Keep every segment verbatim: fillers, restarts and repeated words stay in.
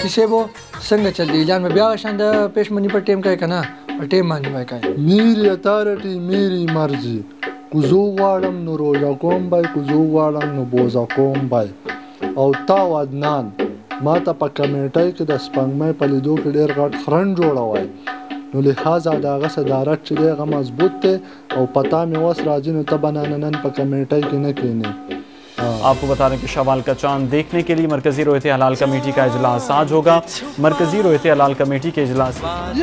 مفتی صاحب څنګه چل دی اعلان مې بیا شان د پېشمنی پر ټیم کوي کنه پر ټیم باندې وای کوي میری اتارټي میری مرزي کوزو غواړم نو روزا کوم بای کوزو غواړم نو بوزا کوم بای او تا ودنان ما ته په کمیټای کې د سپنګمې په لیدو کې ډېر غټ خرن جوړوي نو لہذا د هغه صدارت چې دی هغه مضبوط دی او پتا مې اوس راځي نو ته بنانن په کمیټای کې نه کینې आपको बता दें कि शवाल का चांद देखने के लिए मरकजी रोयत हलाल कमेटी का इजलास आज होगा। मरकजी रोयत हलाल कमेटी के इजलास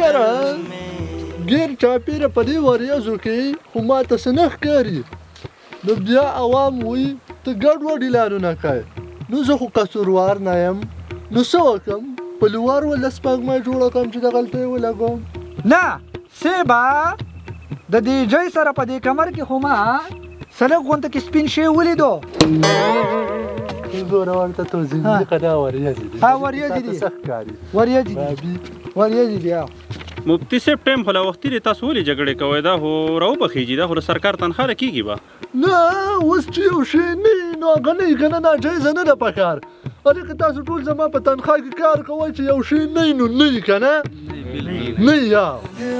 ګیر چاپیره په دې وریځو کې خو ما ته څه نه ښکاري نو بیا عوام وایي ته ګډوډ اعلانونه کوې نو زه خو قصوروار نه یم نو څه وکړم په لوار ولا سپږمۍ جوړه کړم چې د غلطۍ ولګوم نه سیبا د دې جای سره په دې کمر کې خو ما سلک غونته کې سپین شی ولیدو زوره ورته توضیح دې قدا وریځې دي ها وریځې دي وریځې دي وریځې دي مفتی صاحب ټیم خو لا وختي دی تاسو ولې جګړې کوئ دا خو راوبخیږي دا خو سرکار تنخواه راکېږي به نه اوس چې یو شی نه وي نو هغه نه وي که نه ناجایزه نه ده پکار هلې که تاسو ټول زما په تنخواه کې کار کوئ چې یو شی نه وي نو نه وي که نه نه وي یا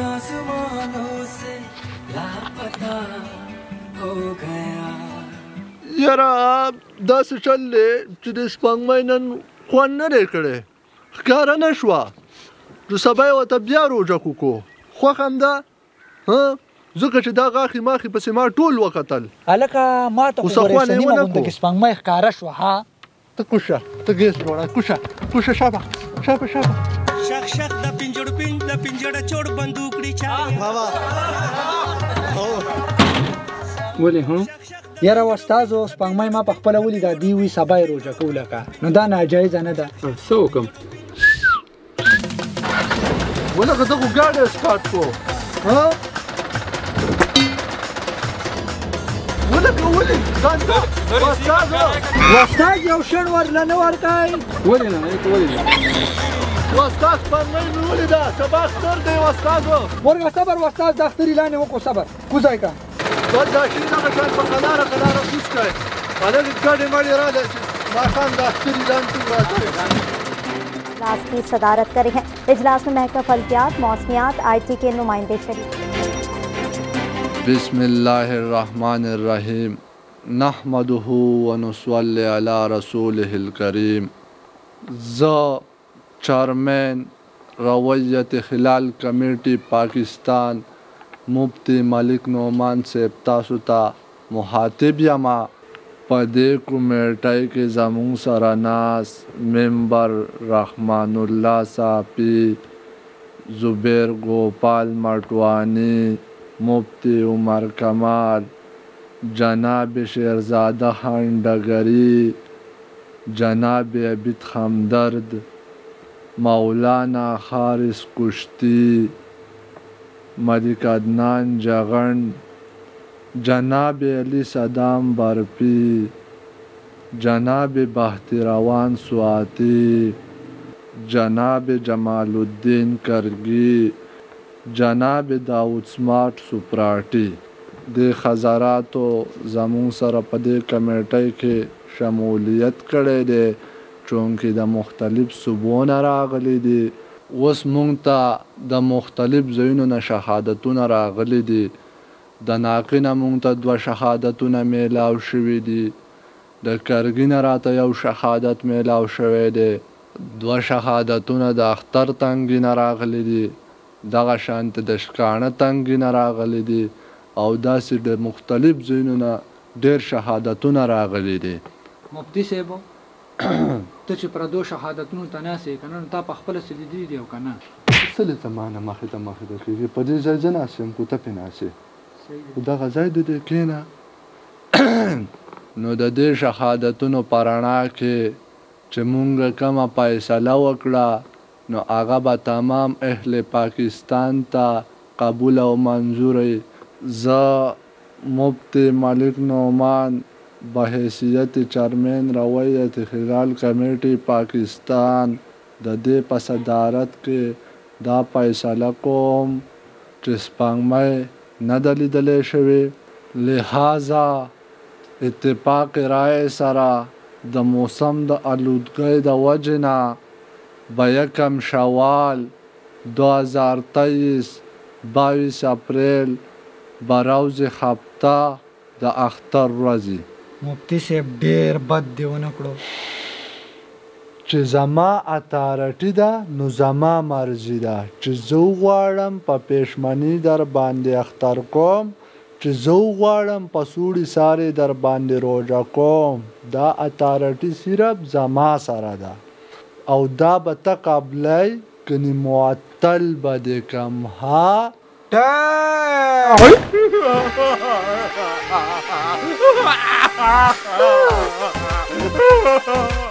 یاره داسې چل دی چې د سپنګمۍ نن خوند نه دی کړی ښکاره نه شوه نو سبا یې ورته بیا روژه کوکو خوښ همده ځکه چې دا غاښې ماښې پسې ما ټول وکتل هلکه ما ته خو ورسه نیمه غونده کې سپنګمۍ ښکاره شوه ها ته کوشه ته ګیس جوړه کوشه کوشه شابه شابه شابه شخ شخ د پنجړ پنج د پنجړ چوړ بندوق کړي چا بابا ولې هم یاره استادو سپنګمۍ ما په خپله ولیده دې وي سبا یې روژه کوله که نو دا ناجایزه نه ده څه وکړم ولکه ته خو ګاډی سټارټ کړو ها ولکه ولې استاد یو شڼ ورله نه ورکوئ ولې نه ولې نه استاد سپنګمۍ مې ولیده سبا اختر دی استادو ورګه صبر استاد د اختر اعلان یې وکړو صبر کوزی که بل دا شي دغه شان په قلاره قلاره کوز کړئ هلکه ګاډی مړې راغلی چې ماښام د اختر اعلان ټول راځي इजलास की सदारत करी है। इजलास में महकमा फल्कियात मौसमियात आई टी के नुमाइंदे शरीक। बिस्मिल्लाहिर्रहमानिर्रहीम नहमदुहु व नुसल्ली अला रसूलिहिल करीम। ज़ चेयरमैन रवैयत खिलाल कमेटी पाकिस्तान मुफ्ती मलिक नोमान से तासुता मुहातिब यमा पदे कमेटी के जमून सरनास मेंबर रहमानुल्लाह सापी जुबैर गोपाल मटवानी मुफ्ती उमर कमाल जनाब शेरजादा खान डगरी जनाब अबिद हमदर्द मौलाना खारिस कुश्ती मलिक अदनान जगन जनाब अली सदाम बरपी जनाब बहतरवान स्वाति जनाब जमालुद्दीन करगी जनाब दाऊद स्मार्ट सुप्राटी दे खजारातो जमून सर पदे कमेटी के शमूलियत करे दे चूँकि द मुख्तलिफ सुबोन रागली दी उस मुंगता द मुख्तलिफ ज़ैनुन शहादतुन रागली दी د ناقینه مونږ ته دوه شهادتونه میلاو شوي دي د کرګینه راته یو شهادت میلاو شوی دی دوه شهادتونه د اختر تنګینه راغلي دي دغه شانته د شکانه تنګینه راغلي دي او داسې د مختلف ځایونو ډېر شهادتونه راغلي دي مفتی صاحب ته چې پر دوه شهادتونو ته ناسې که نه تا په خپله څه لیدلي دي او که نه څه له ته مانه مخې ته مخې ته کېږي په دې ځای زه ناست یم خو ته پې ناست دغه ځای د دې کېنه نو د دې شهادتونو په رڼا کې چې مونږ کومه فیصله وکړه نو هغه به تمام اهل پاکستان ته قبول او منظور زه مفتی ملک نعمان بحیثیت چیرمین رویت خلال کمیټي پاکستان د دې په صدارت کې دا فیصله کوم چې سپنګمۍ نه ده لیدلی شوې لہذا اتفاق رائے سره د موسم د آلودګۍ د وجې نه و یکم شوال دو هزار تیئیس باویس اپریل به روز هفته د اختر ورځې. مفتی صاحب ډیر بد دی ونه کړو. چې زما اتارټي ده نو زما مرضي ده چې زه وغواړم په پېشمني در باندې اختر کوم، چې زه وغواړم په سوړي سارې در باندې روژه کوم. دا اتارټي صرف زما سره ده او دا به ته قبلی کنی معطل به دې کم ها. ټای